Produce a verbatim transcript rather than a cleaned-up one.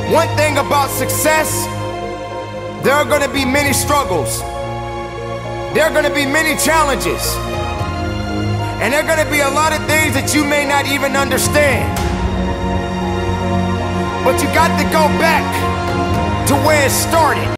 One thing about success, there are gonna be many struggles. There are gonna be many challenges. And there are gonna be a lot of things that you may not even understand. But you got to go back to where it started.